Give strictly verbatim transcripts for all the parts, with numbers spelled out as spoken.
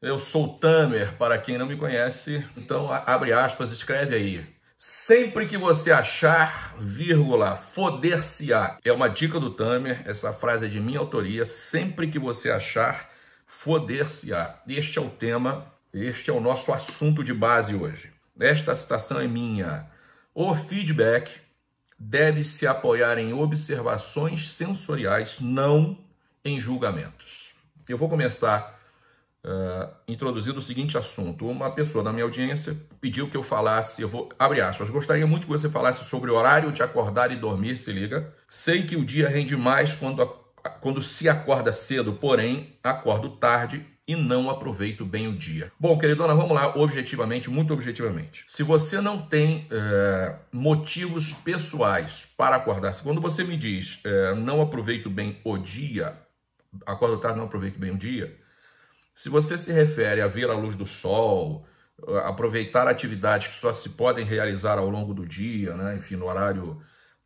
Eu sou o Tamer, para quem não me conhece, então abre aspas, escreve aí. Sempre que você achar, vírgula, foder-se-á. É uma dica do Tamer, essa frase é de minha autoria. Sempre que você achar, foder-se-á. Este é o tema, este é o nosso assunto de base hoje. Esta citação é minha. O feedback deve se apoiar em observações sensoriais, não em julgamentos. Eu vou começar Uh, introduzindo o seguinte assunto. Uma pessoa da minha audiência pediu que eu falasse, eu vou, abre aspas, gostaria muito que você falasse sobre o horário de acordar e dormir, se liga. Sei que o dia rende mais quando, a, quando se acorda cedo, porém, acordo tarde e não aproveito bem o dia. Bom, queridona, vamos lá, objetivamente, muito objetivamente. Se você não tem uh, motivos pessoais para acordar, quando você me diz uh, não aproveito bem o dia, acordo tarde, não aproveito bem o dia, se você se refere a ver a luz do sol, aproveitar atividades que só se podem realizar ao longo do dia, né? Enfim, no horário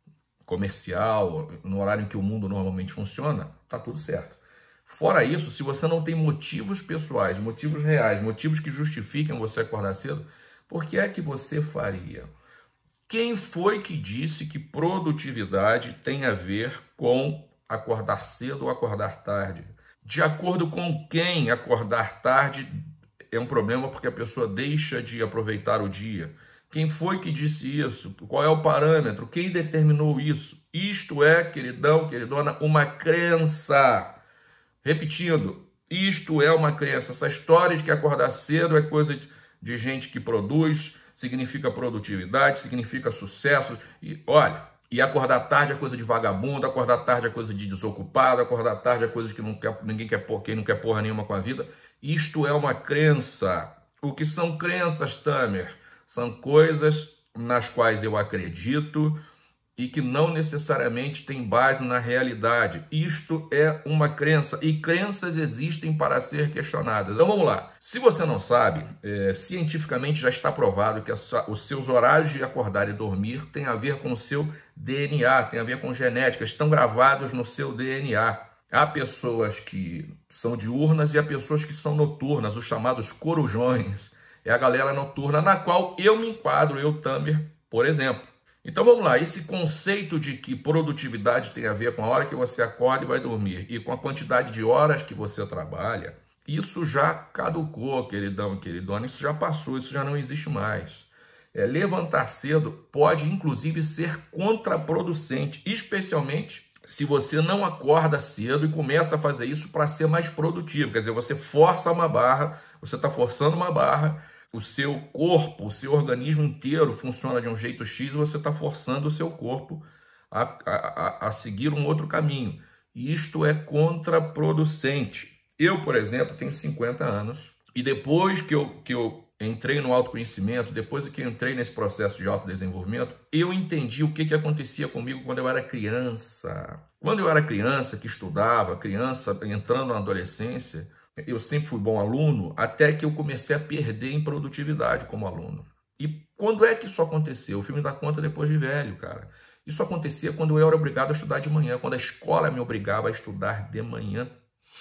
comercial, no horário em que o mundo normalmente funciona, tá tudo certo. Fora isso, se você não tem motivos pessoais, motivos reais, motivos que justifiquem você acordar cedo, por que é que você faria? Quem foi que disse que produtividade tem a ver com acordar cedo ou acordar tarde? De acordo com quem acordar tarde é um problema porque a pessoa deixa de aproveitar o dia. Quem foi que disse isso? Qual é o parâmetro? Quem determinou isso? Isto é, queridão, queridona, uma crença. Repetindo, isto é uma crença. Essa história de que acordar cedo é coisa de gente que produz, significa produtividade, significa sucesso. E olha... E acordar tarde é coisa de vagabundo, acordar tarde é coisa de desocupado, acordar tarde é coisa que não quer, ninguém quer, quem não quer porra nenhuma com a vida. Isto é uma crença. O que são crenças, Tamer? São coisas nas quais eu acredito e que não necessariamente têm base na realidade. Isto é uma crença e crenças existem para ser questionadas. Então vamos lá. Se você não sabe, é, cientificamente já está provado que essa, os seus horários de acordar e dormir têm a ver com o seu D N A, tem a ver com genética, estão gravados no seu D N A. Há pessoas que são diurnas e há pessoas que são noturnas, os chamados corujões. É a galera noturna na qual eu me enquadro, eu, Tamer, por exemplo. Então vamos lá, esse conceito de que produtividade tem a ver com a hora que você acorda e vai dormir e com a quantidade de horas que você trabalha, isso já caducou, queridão e queridona, isso já passou, isso já não existe mais. É, levantar cedo pode, inclusive, ser contraproducente, especialmente se você não acorda cedo e começa a fazer isso para ser mais produtivo. Quer dizer, você força uma barra, você está forçando uma barra, o seu corpo, o seu organismo inteiro funciona de um jeito X e você está forçando o seu corpo a, a, a seguir um outro caminho. E isto é contraproducente. Eu, por exemplo, tenho cinquenta anos e depois que eu, que eu entrei no autoconhecimento, depois que eu entrei nesse processo de autodesenvolvimento, eu entendi o que, que acontecia comigo quando eu era criança. Quando eu era criança, que estudava, criança entrando na adolescência, eu sempre fui bom aluno, até que eu comecei a perder em produtividade como aluno. E quando é que isso aconteceu? Eu fui me dar conta depois de velho, cara. Isso acontecia quando eu era obrigado a estudar de manhã, quando a escola me obrigava a estudar de manhã.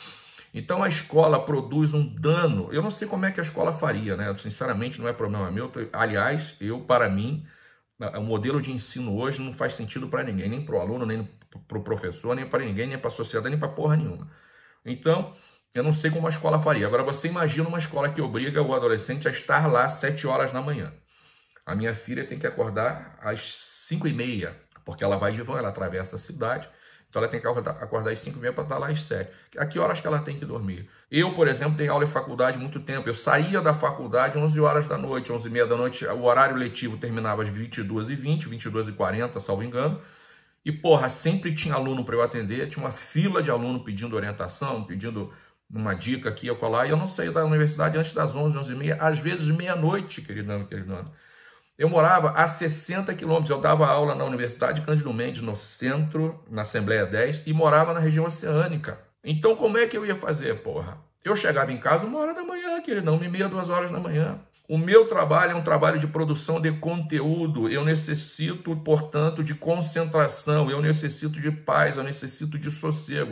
Então a escola produz um dano. Eu não sei como é que a escola faria, né? Sinceramente, não é problema meu. Aliás, eu, para mim, o modelo de ensino hoje não faz sentido para ninguém, nem para o aluno, nem para o professor, nem para ninguém, nem para a sociedade, nem para porra nenhuma. Então, eu não sei como a escola faria. Agora, você imagina uma escola que obriga o adolescente a estar lá às sete horas da manhã. A minha filha tem que acordar às cinco e meia, porque ela vai de van, ela atravessa a cidade. Então ela tem que acordar, acordar às cinco e meia para estar lá às sete. A que horas que ela tem que dormir? Eu, por exemplo, tenho aula em faculdade há muito tempo. Eu saía da faculdade às onze horas da noite, onze e meia da noite. O horário letivo terminava às vinte e duas e vinte, vinte e duas e quarenta, salvo engano. E, porra, sempre tinha aluno para eu atender. Tinha uma fila de aluno pedindo orientação, pedindo uma dica aqui, eu colar. E eu não saía da universidade antes das onze, onze e meia, às vezes meia-noite, queridão, queridona. Eu morava a sessenta quilômetros, eu dava aula na Universidade Cândido Mendes, no centro, na Assembleia dez, e morava na região oceânica. Então, como é que eu ia fazer, porra? Eu chegava em casa uma hora da manhã, queridão, uma e meia, duas horas da manhã. O meu trabalho é um trabalho de produção de conteúdo. Eu necessito, portanto, de concentração, eu necessito de paz, eu necessito de sossego.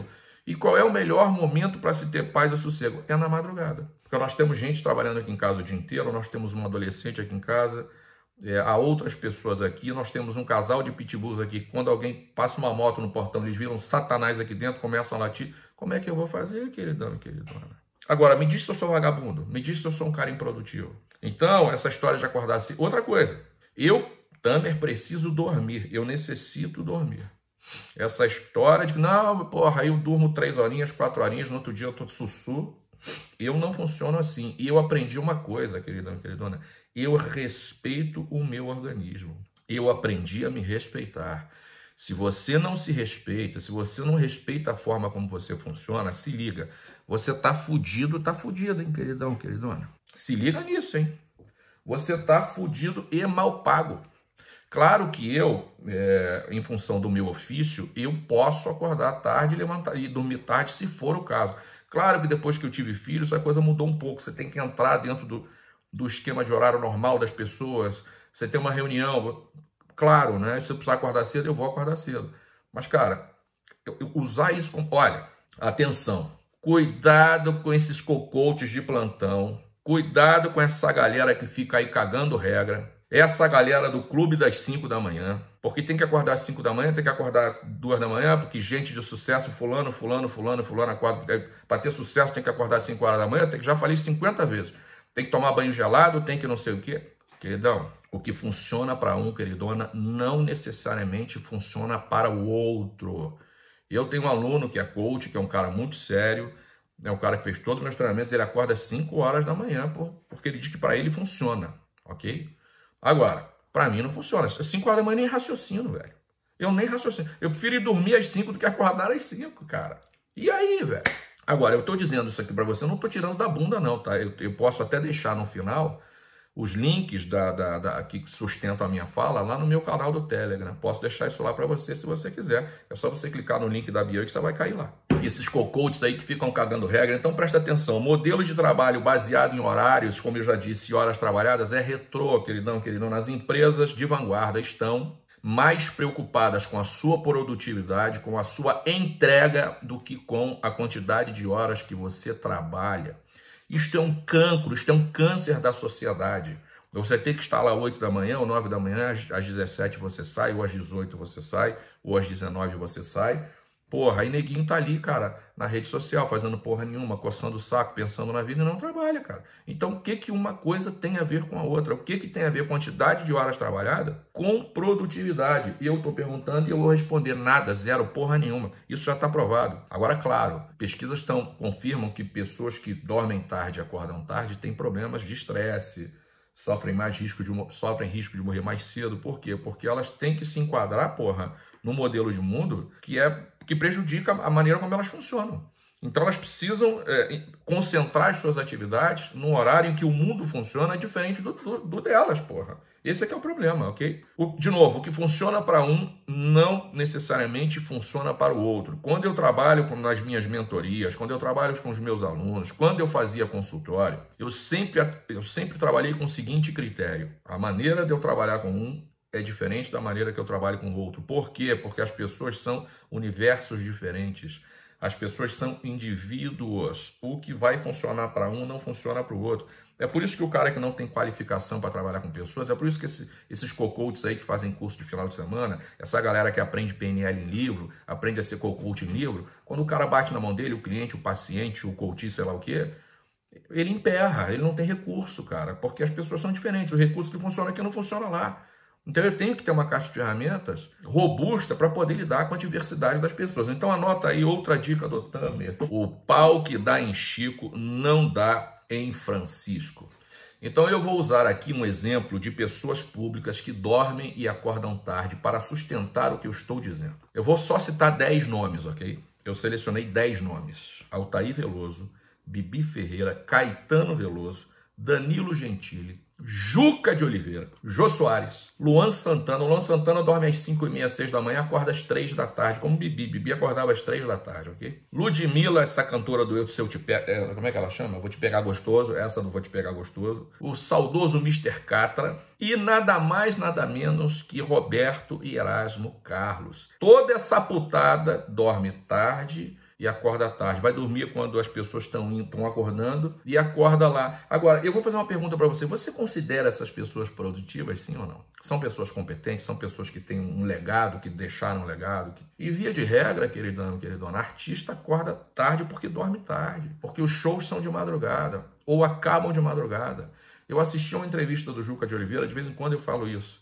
E qual é o melhor momento para se ter paz e sossego? É na madrugada. Porque nós temos gente trabalhando aqui em casa o dia inteiro, nós temos um adolescente aqui em casa, é, há outras pessoas aqui, nós temos um casal de pitbulls aqui. Quando alguém passa uma moto no portão, eles viram satanás aqui dentro, começam a latir. Como é que eu vou fazer, queridão e queridona? Agora, me diz se eu sou vagabundo, me diz se eu sou um cara improdutivo. Então, essa história de acordar assim... Outra coisa, eu, Tamer, preciso dormir, eu necessito dormir. Essa história de, não, porra, aí eu durmo três horinhas, quatro horinhas, no outro dia eu tô sussu. Eu não funciono assim. E eu aprendi uma coisa, queridão e queridona, eu respeito o meu organismo. Eu aprendi a me respeitar. Se você não se respeita, se você não respeita a forma como você funciona, se liga. Você tá fudido, tá fudido, hein, queridão, queridona? Se liga nisso, hein? Você tá fudido e mal pago. Claro que eu, é, em função do meu ofício, eu posso acordar tarde e, levantar, e dormir tarde, se for o caso. Claro que depois que eu tive filhos, a coisa mudou um pouco. Você tem que entrar dentro do, do esquema de horário normal das pessoas. Você tem uma reunião... Claro, né? Se eu precisar acordar cedo, eu vou acordar cedo. Mas, cara, eu, eu usar isso como... Olha, atenção. Cuidado com esses cocotes de plantão. Cuidado com essa galera que fica aí cagando regra. Essa galera do clube das cinco da manhã. Porque tem que acordar às cinco da manhã, tem que acordar duas da manhã, porque gente de sucesso, fulano, fulano, fulano, fulano, acorda. Para ter sucesso tem que acordar às cinco horas da manhã. Tem que, já falei cinquenta vezes. Tem que tomar banho gelado, tem que não sei o quê. Queridão, o que funciona para um, queridona, não necessariamente funciona para o outro. Eu tenho um aluno que é coach, que é um cara muito sério, é um cara que fez todos os meus treinamentos, ele acorda às cinco horas da manhã, porque ele diz que para ele funciona, ok? Agora, para mim não funciona. Às cinco horas da manhã eu nem raciocino, velho. Eu nem raciocino. Eu prefiro ir dormir às cinco do que acordar às cinco, cara. E aí, velho? Agora, eu tô dizendo isso aqui para você, eu não tô tirando da bunda não, tá? Eu, eu posso até deixar no final... os links da, da, da, que sustentam a minha fala lá no meu canal do Telegram. Posso deixar isso lá para você se você quiser. É só você clicar no link da bio que você vai cair lá. E esses cocotes aí que ficam cagando regra, então presta atenção. Modelo de trabalho baseado em horários, como eu já disse, horas trabalhadas, é retrô, queridão, queridão. As empresas de vanguarda estão mais preocupadas com a sua produtividade, com a sua entrega, do que com a quantidade de horas que você trabalha. Isto é um cancro, isto é um câncer da sociedade. Você tem que estar lá às oito da manhã, ou nove da manhã, às dezessete você sai, ou às dezoito você sai, ou às dezenove você sai. Porra, aí neguinho tá ali, cara, na rede social, fazendo porra nenhuma, coçando o saco, pensando na vida e não trabalha, cara. Então, o que que uma coisa tem a ver com a outra? O que que tem a ver quantidade de horas trabalhadas com produtividade? E eu tô perguntando e eu vou responder nada, zero, porra nenhuma. Isso já tá provado. Agora, claro, pesquisas tão, confirmam que pessoas que dormem tarde e acordam tarde têm problemas de estresse, sofrem mais risco de, sofrem risco de morrer mais cedo. Por quê? Porque elas têm que se enquadrar, porra, no modelo de mundo que é que prejudica a maneira como elas funcionam. Então elas precisam é, concentrar as suas atividades num horário em que o mundo funciona diferente do, do, do delas, porra. Esse é que é o problema, ok? O, de novo, o que funciona para um não necessariamente funciona para o outro. Quando eu trabalho com, nas minhas mentorias, quando eu trabalho com os meus alunos, quando eu fazia consultório, eu sempre, eu sempre trabalhei com o seguinte critério. A maneira de eu trabalhar com um é diferente da maneira que eu trabalho com o outro. Por quê? Porque as pessoas são universos diferentes. As pessoas são indivíduos. O que vai funcionar para um não funciona para o outro. É por isso que o cara que não tem qualificação para trabalhar com pessoas, é por isso que esse, esses cocotes aí que fazem curso de final de semana, essa galera que aprende P N L em livro, aprende a ser cocote em livro, quando o cara bate na mão dele, o cliente, o paciente, o coach, sei lá o quê, ele emperra, ele não tem recurso, cara, porque as pessoas são diferentes. O recurso que funciona aqui não funciona lá. Então eu tenho que ter uma caixa de ferramentas robusta para poder lidar com a diversidade das pessoas. Então anota aí outra dica do Tamer. O pau que dá em Chico não dá em Francisco. Então eu vou usar aqui um exemplo de pessoas públicas que dormem e acordam tarde para sustentar o que eu estou dizendo. Eu vou só citar dez nomes, ok? Eu selecionei dez nomes. Altair Veloso, Bibi Ferreira, Caetano Veloso, Danilo Gentili, Juca de Oliveira, Jô Soares, Luan Santana. O Luan Santana dorme às cinco e meia, seis da manhã, acorda às três da tarde, como Bibi. Bibi acordava às três da tarde, ok? Ludmilla, essa cantora do Eu, Se Eu Te Pego... Como é que ela chama? Vou Te Pegar Gostoso. Essa não Vou Te Pegar Gostoso. O saudoso mister Catra. E nada mais, nada menos que Roberto e Erasmo Carlos. Toda essa putada dorme tarde e acorda tarde. Vai dormir quando as pessoas estão estão acordando e acorda lá. Agora, eu vou fazer uma pergunta para você. Você considera essas pessoas produtivas, sim ou não? São pessoas competentes, são pessoas que têm um legado, que deixaram um legado. Que... E via de regra, queridão, queridona, artista acorda tarde porque dorme tarde, porque os shows são de madrugada ou acabam de madrugada. Eu assisti a uma entrevista do Juca de Oliveira, de vez em quando eu falo isso.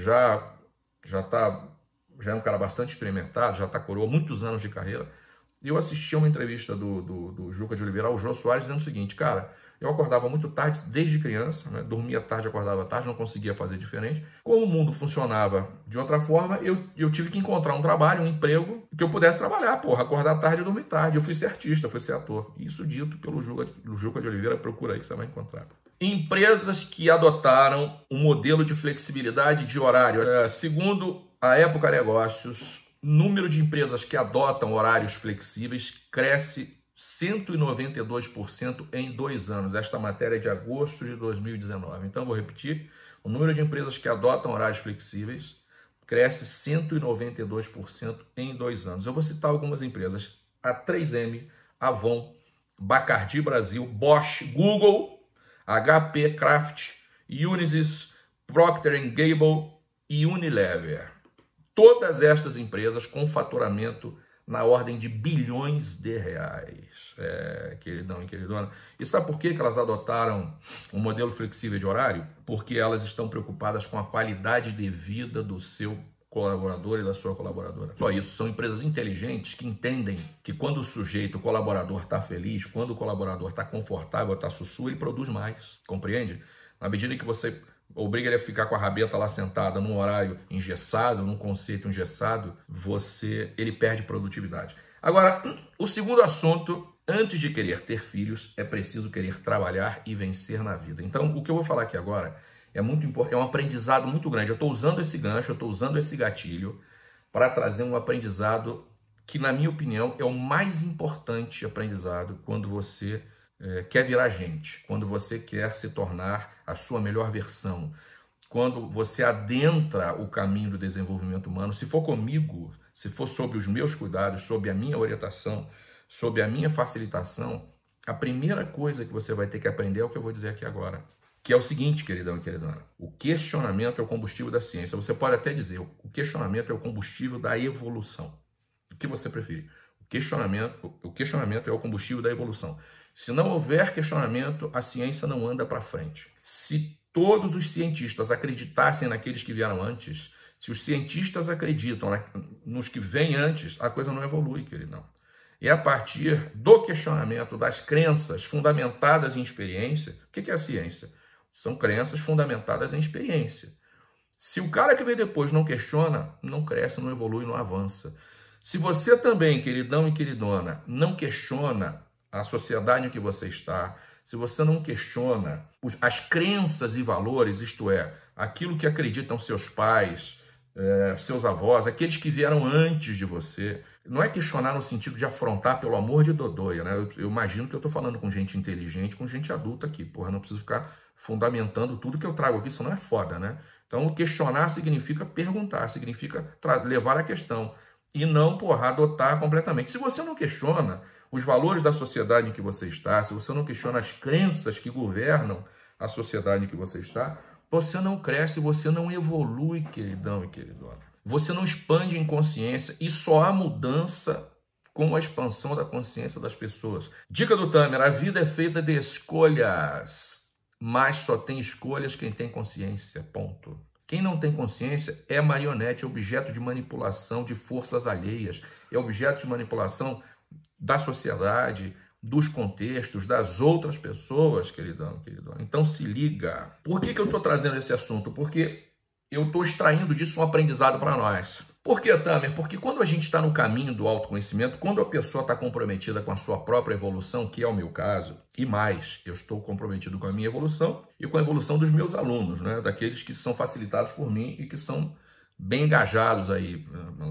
Já já tá, já é um cara bastante experimentado, já está coroa muitos anos de carreira. E eu assisti a uma entrevista do, do, do Juca de Oliveira ao Jô Soares dizendo o seguinte: cara, eu acordava muito tarde desde criança, né? Dormia tarde, acordava tarde, não conseguia fazer diferente. Como o mundo funcionava de outra forma, eu, eu tive que encontrar um trabalho, um emprego, que eu pudesse trabalhar, porra, acordar tarde e dormir tarde. Eu fui ser artista, fui ser ator. Isso dito pelo Juca, pelo Juca de Oliveira, procura aí que você vai encontrar. Empresas que adotaram um modelo de flexibilidade de horário. É, segundo a Época Negócios, número de empresas que adotam horários flexíveis cresce cento e noventa e dois por cento em dois anos. Esta matéria é de agosto de dois mil e dezenove. Então, vou repetir. O número de empresas que adotam horários flexíveis cresce cento e noventa e dois por cento em dois anos. Eu vou citar algumas empresas. A três M, Avon, Bacardi Brasil, Bosch, Google, H P, Kraft, Unisys, Procter and Gamble e Unilever. Todas estas empresas com faturamento na ordem de bilhões de reais, é, queridão e queridona. E sabe por que elas adotaram um modelo flexível de horário? Porque elas estão preocupadas com a qualidade de vida do seu colaborador e da sua colaboradora. Só isso, são empresas inteligentes que entendem que quando o sujeito, o colaborador está feliz, quando o colaborador está confortável, está sussu, ele produz mais, compreende? Na medida que você obriga ele a ficar com a rabeta lá sentada num horário engessado, num conceito engessado, você, ele perde produtividade. Agora, o segundo assunto, antes de querer ter filhos, é preciso querer trabalhar e vencer na vida. Então, o que eu vou falar aqui agora é muito importante, é um aprendizado muito grande. Eu estou usando esse gancho, eu estou usando esse gatilho para trazer um aprendizado que, na minha opinião, é o mais importante aprendizado quando você é, quer virar gente, quando você quer se tornar a sua melhor versão, quando você adentra o caminho do desenvolvimento humano. Se for comigo, se for sob os meus cuidados, sob a minha orientação, sob a minha facilitação, a primeira coisa que você vai ter que aprender é o que eu vou dizer aqui agora, que é o seguinte, queridão e queridona: o questionamento é o combustível da ciência. Você pode até dizer, o questionamento é o combustível da evolução. O que você preferir? O questionamento, o questionamento é o combustível da evolução. Se não houver questionamento, a ciência não anda para frente. Se todos os cientistas acreditassem naqueles que vieram antes, se os cientistas acreditam nos que vêm antes, a coisa não evolui, queridão. E a partir do questionamento das crenças fundamentadas em experiência, o que é a ciência? São crenças fundamentadas em experiência. Se o cara que vem depois não questiona, não cresce, não evolui, não avança. Se você também, queridão e queridona, não questiona a sociedade em que você está, se você não questiona as crenças e valores, isto é, aquilo que acreditam seus pais, é, seus avós, aqueles que vieram antes de você, não é questionar no sentido de afrontar, pelo amor de Dodóia, né? Eu, eu imagino que eu estou falando com gente inteligente, com gente adulta aqui, porra, não preciso ficar fundamentando tudo que eu trago aqui, isso não é foda, né? Então, questionar significa perguntar, significa levar a questão e não, porra, adotar completamente. Se você não questiona os valores da sociedade em que você está, se você não questiona as crenças que governam a sociedade em que você está, você não cresce, você não evolui, queridão e queridona. Você não expande em consciência e só há mudança com a expansão da consciência das pessoas. Dica do Tamer: a vida é feita de escolhas, mas só tem escolhas quem tem consciência, ponto. Quem não tem consciência é marionete, é objeto de manipulação de forças alheias, é objeto de manipulação da sociedade, dos contextos, das outras pessoas, queridão, queridão. Então se liga. Por que que eu estou trazendo esse assunto? Porque eu estou extraindo disso um aprendizado para nós. Por que, Tamer? Porque quando a gente está no caminho do autoconhecimento, quando a pessoa está comprometida com a sua própria evolução, que é o meu caso, e mais, eu estou comprometido com a minha evolução e com a evolução dos meus alunos, né? Daqueles que são facilitados por mim e que são bem engajados aí,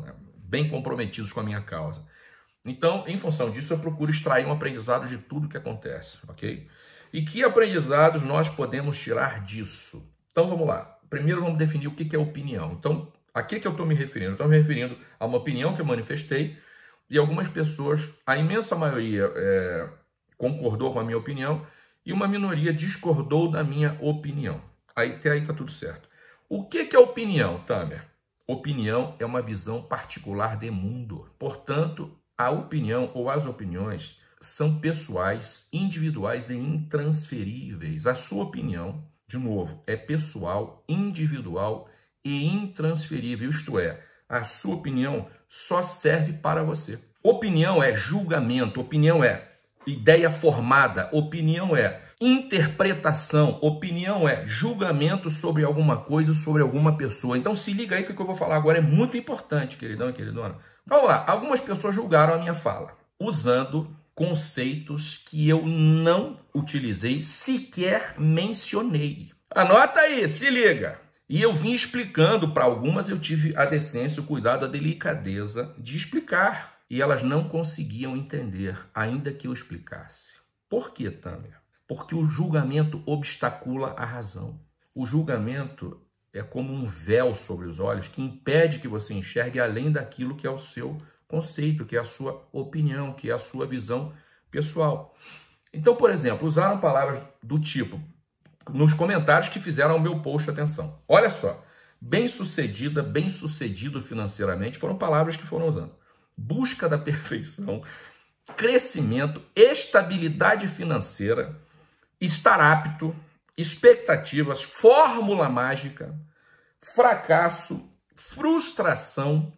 bem comprometidos com a minha causa. Então, em função disso, eu procuro extrair um aprendizado de tudo que acontece, ok? E que aprendizados nós podemos tirar disso? Então, vamos lá. Primeiro, vamos definir o que é opinião. Então, a que que eu estou me referindo? Eu estou me referindo a uma opinião que eu manifestei E algumas pessoas, a imensa maioria é, concordou com a minha opinião e uma minoria discordou da minha opinião. Aí, até aí tá tudo certo. O que, que é opinião, Tamer? Opinião é uma visão particular de mundo. Portanto, a opinião ou as opiniões são pessoais, individuais e intransferíveis. A sua opinião, de novo, é pessoal, individual e intransferível. Isto é, a sua opinião só serve para você. Opinião é julgamento, opinião é ideia formada, opinião é interpretação, opinião é julgamento sobre alguma coisa, sobre alguma pessoa. Então se liga aí que o que eu vou falar agora é muito importante, queridão e queridona. Vamos lá, algumas pessoas julgaram a minha fala, usando conceitos que eu não utilizei, sequer mencionei. Anota aí, se liga. E eu vim explicando para algumas, eu tive a decência, o cuidado, a delicadeza de explicar. E elas não conseguiam entender, ainda que eu explicasse. Por que, Tamer? Porque o julgamento obstacula a razão. O julgamento é como um véu sobre os olhos que impede que você enxergue além daquilo que é o seu conceito, que é a sua opinião, que é a sua visão pessoal. Então, por exemplo, usaram palavras do tipo, nos comentários que fizeram o meu post, atenção. Olha só, bem-sucedida, bem-sucedido financeiramente, foram palavras que foram usando. Busca da perfeição, crescimento, estabilidade financeira, estar apto, expectativas, fórmula mágica, fracasso, frustração,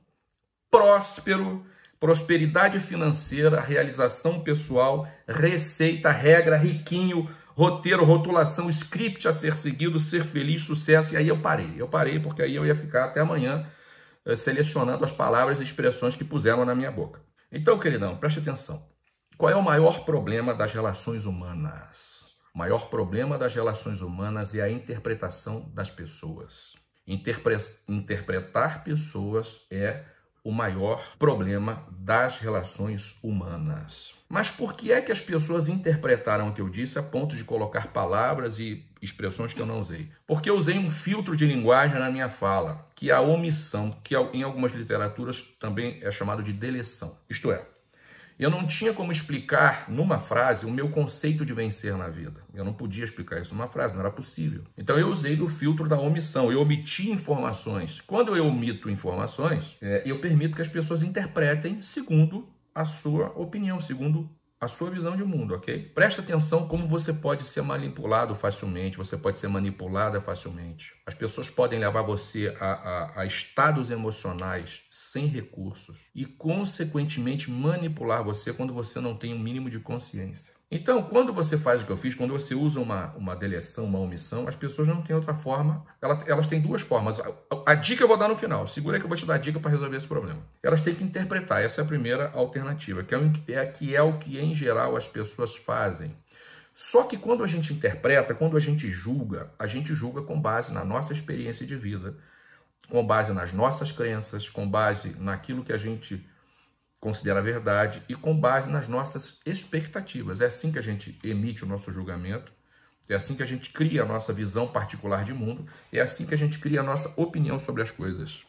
próspero, prosperidade financeira, realização pessoal, receita, regra, riquinho, roteiro, rotulação, script a ser seguido, ser feliz, sucesso. E aí eu parei. Eu parei porque aí eu ia ficar até amanhã eh, selecionando as palavras e expressões que puseram na minha boca. Então, queridão, preste atenção. Qual é o maior problema das relações humanas? O maior problema das relações humanas é a interpretação das pessoas. Interpre- interpretar pessoas é o maior problema das relações humanas. Mas por que é que as pessoas interpretaram o que eu disse a ponto de colocar palavras e expressões que eu não usei? Porque eu usei um filtro de linguagem na minha fala, que é a omissão, que em algumas literaturas também é chamado de deleção. Isto é, eu não tinha como explicar numa frase o meu conceito de vencer na vida. Eu não podia explicar isso numa frase, não era possível. Então eu usei do filtro da omissão, eu omiti informações. Quando eu omito informações, é, eu permito que as pessoas interpretem segundo a sua opinião, segundo a sua visão de mundo, ok? Presta atenção como você pode ser manipulado facilmente, você pode ser manipulada facilmente. As pessoas podem levar você a, a, a estados emocionais sem recursos e, consequentemente, manipular você quando você não tem um mínimo de consciência. Então, quando você faz o que eu fiz, quando você usa uma, uma deleção, uma omissão, as pessoas não têm outra forma, elas, elas têm duas formas. A, a, a dica eu vou dar no final, segura aí que eu vou te dar a dica para resolver esse problema. Elas têm que interpretar, essa é a primeira alternativa, que é, o, é, que é o que, em geral, as pessoas fazem. Só que quando a gente interpreta, quando a gente julga, a gente julga com base na nossa experiência de vida, com base nas nossas crenças, com base naquilo que a gente considera verdade e com base nas nossas expectativas. É assim que a gente emite o nosso julgamento, é assim que a gente cria a nossa visão particular de mundo, é assim que a gente cria a nossa opinião sobre as coisas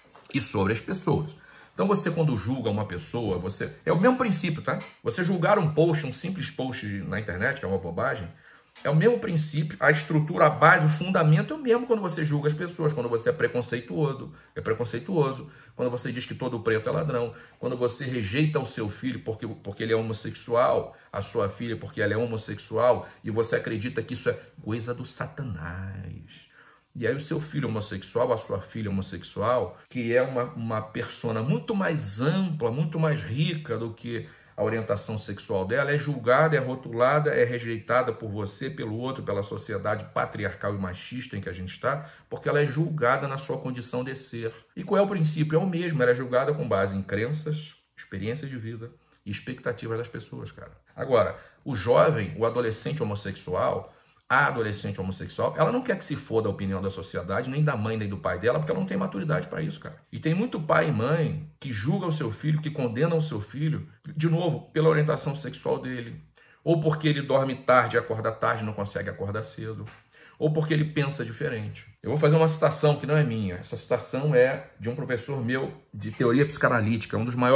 e sobre as pessoas. Então você, quando julga uma pessoa, você é o mesmo princípio, tá? Você julgar um post, um simples post na internet, que é uma bobagem, é o mesmo princípio, a estrutura, a base, o fundamento é o mesmo quando você julga as pessoas, quando você é preconceituoso, é preconceituoso, quando você diz que todo preto é ladrão, quando você rejeita o seu filho porque, porque ele é homossexual, a sua filha porque ela é homossexual, e você acredita que isso é coisa do Satanás. E aí o seu filho homossexual, a sua filha homossexual, que é uma, uma persona muito mais ampla, muito mais rica do que a orientação sexual dela, é julgada, é rotulada, é rejeitada por você, pelo outro, pela sociedade patriarcal e machista em que a gente está, porque ela é julgada na sua condição de ser. E qual é o princípio? É o mesmo, ela é julgada com base em crenças, experiências de vida e expectativas das pessoas, cara. Agora, o jovem, o adolescente homossexual, a adolescente homossexual, ela não quer que se foda a opinião da sociedade, nem da mãe, nem do pai dela, porque ela não tem maturidade para isso, cara. E tem muito pai e mãe que julga o seu filho, que condena o seu filho, de novo, pela orientação sexual dele, ou porque ele dorme tarde e acorda tarde e não consegue acordar cedo, ou porque ele pensa diferente. Eu vou fazer uma citação que não é minha. Essa citação é de um professor meu de teoria psicanalítica, um dos maiores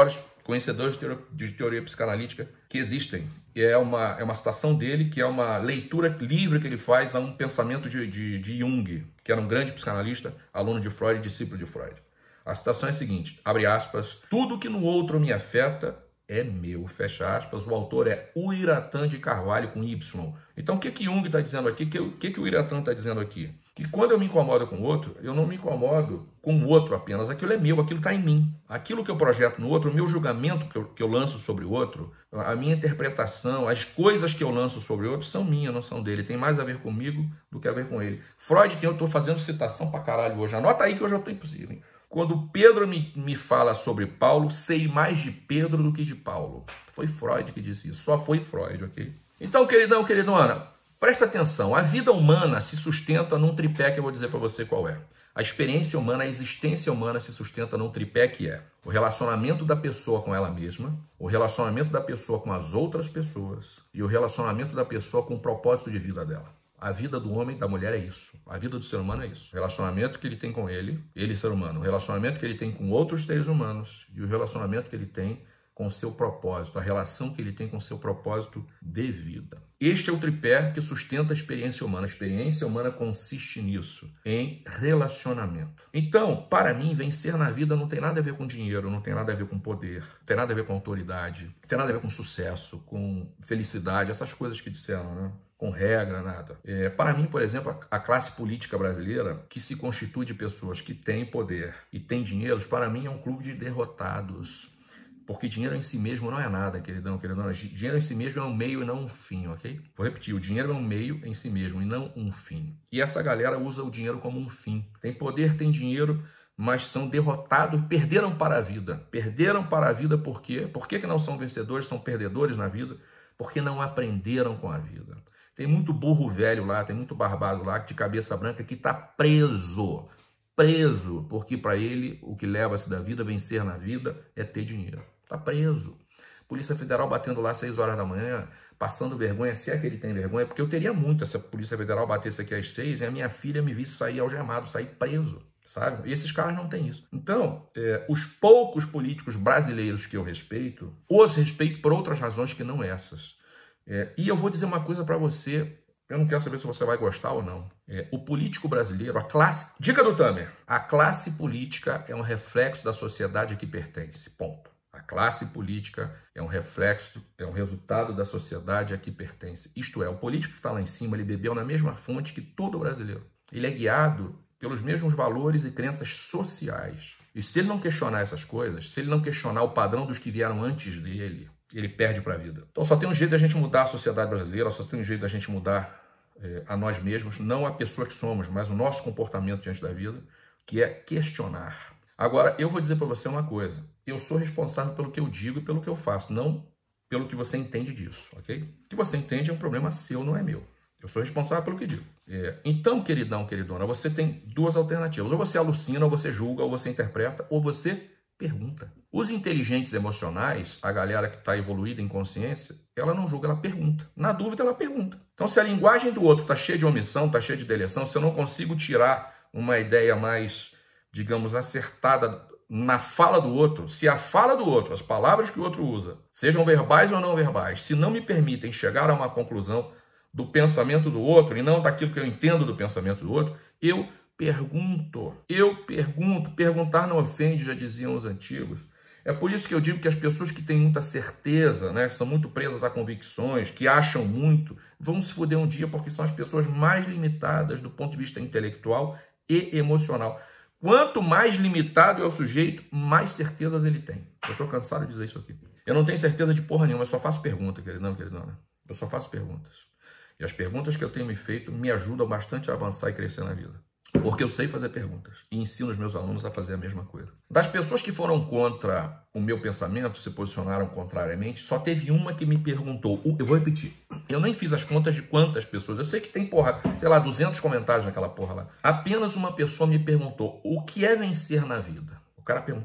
conhecedores de teoria, de teoria psicanalítica que existem. É uma, é uma citação dele, que é uma leitura livre que ele faz a um pensamento de, de, de Jung, que era um grande psicanalista, aluno de Freud e discípulo de Freud. A citação é a seguinte, abre aspas, tudo que no outro me afeta é meu, fecha aspas. O autor é o Uiratan de Carvalho com Y. Então o que que Jung está dizendo aqui? O que, que, que o Uiratan está dizendo aqui? Que quando eu me incomodo com o outro, eu não me incomodo com o outro apenas. Aquilo é meu, aquilo está em mim. Aquilo que eu projeto no outro, o meu julgamento que eu, que eu lanço sobre o outro, a minha interpretação, as coisas que eu lanço sobre o outro são minhas, não são dele. Tem mais a ver comigo do que a ver com ele. Freud, que eu estou fazendo citação pra caralho hoje. Anota aí que hoje eu estou impossível, hein? Quando Pedro me, me fala sobre Paulo, sei mais de Pedro do que de Paulo. Foi Freud que disse isso. Só foi Freud, ok? Então, queridão, queridona, presta atenção. A vida humana se sustenta num tripé que eu vou dizer para você qual é. A experiência humana, a existência humana se sustenta num tripé que é o relacionamento da pessoa com ela mesma, o relacionamento da pessoa com as outras pessoas e o relacionamento da pessoa com o propósito de vida dela. A vida do homem e da mulher é isso. A vida do ser humano é isso. O relacionamento que ele tem com ele, ele ser humano. O relacionamento que ele tem com outros seres humanos e o relacionamento que ele tem com o seu propósito. A relação que ele tem com o seu propósito de vida. Este é o tripé que sustenta a experiência humana. A experiência humana consiste nisso, em relacionamento. Então, para mim, vencer na vida não tem nada a ver com dinheiro, não tem nada a ver com poder, não tem nada a ver com autoridade, não tem nada a ver com sucesso, com felicidade, essas coisas que disseram, né? Com regra, nada. É, para mim, por exemplo, a, a classe política brasileira, que se constitui de pessoas que têm poder e têm dinheiro, para mim é um clube de derrotados. Porque dinheiro em si mesmo não é nada, queridão, queridona. Dinheiro em si mesmo é um meio e não um fim, ok? Vou repetir, o dinheiro é um meio em si mesmo e não um fim. E essa galera usa o dinheiro como um fim. Tem poder, tem dinheiro, mas são derrotados, perderam para a vida. Perderam para a vida por quê? Por que que não são vencedores, são perdedores na vida? Porque não aprenderam com a vida. Tem muito burro velho lá, tem muito barbado lá, de cabeça branca, que está preso. Preso, porque para ele o que leva-se da vida, vencer na vida, é ter dinheiro. Está preso. Polícia Federal batendo lá às seis horas da manhã, passando vergonha, se é que ele tem vergonha, porque eu teria muito se a Polícia Federal batesse aqui às seis e a minha filha me visse sair algemado, sair preso, sabe? E esses caras não têm isso. Então, é, os poucos políticos brasileiros que eu respeito, os respeito por outras razões que não essas. É, e eu vou dizer uma coisa para você, eu não quero saber se você vai gostar ou não. É, o político brasileiro, a classe... Dica do Tamer. A classe política é um reflexo da sociedade a que pertence. Ponto. A classe política é um reflexo, é um resultado da sociedade a que pertence. Isto é, o político que está lá em cima, ele bebeu na mesma fonte que todo brasileiro. Ele é guiado pelos mesmos valores e crenças sociais. E se ele não questionar essas coisas, se ele não questionar o padrão dos que vieram antes dele, ele perde para a vida. Então só tem um jeito da gente mudar a sociedade brasileira, só tem um jeito da gente mudar é, a nós mesmos, não a pessoa que somos, mas o nosso comportamento diante da vida, que é questionar. Agora, eu vou dizer para você uma coisa. Eu sou responsável pelo que eu digo e pelo que eu faço, não pelo que você entende disso, ok? O que você entende é um problema seu, não é meu. Eu sou responsável pelo que digo. É, então, queridão, queridona, você tem duas alternativas. Ou você alucina, ou você julga, ou você interpreta, ou você pergunta. Os inteligentes emocionais, a galera que está evoluída em consciência, ela não julga, ela pergunta. Na dúvida, ela pergunta. Então, se a linguagem do outro está cheia de omissão, está cheia de deleção, se eu não consigo tirar uma ideia mais, digamos, acertada na fala do outro, se a fala do outro, as palavras que o outro usa, sejam verbais ou não verbais, se não me permitem chegar a uma conclusão do pensamento do outro e não daquilo que eu entendo do pensamento do outro, eu pergunto, eu pergunto, perguntar não ofende, já diziam os antigos. É por isso que eu digo que as pessoas que têm muita certeza, né, são muito presas a convicções, que acham muito, vão se fuder um dia porque são as pessoas mais limitadas do ponto de vista intelectual e emocional. Quanto mais limitado é o sujeito, mais certezas ele tem. Eu estou cansado de dizer isso aqui. Eu não tenho certeza de porra nenhuma, eu só faço pergunta, queridão, queridona. Eu só faço perguntas. E as perguntas que eu tenho me feito me ajudam bastante a avançar e crescer na vida. Porque eu sei fazer perguntas e ensino os meus alunos a fazer a mesma coisa. Das pessoas que foram contra o meu pensamento, se posicionaram contrariamente, só teve uma que me perguntou. Eu vou repetir. Eu nem fiz as contas de quantas pessoas. Eu sei que tem, porra, sei lá, duzentos comentários naquela porra lá. Apenas uma pessoa me perguntou: o que é vencer na vida? O cara perguntou isso.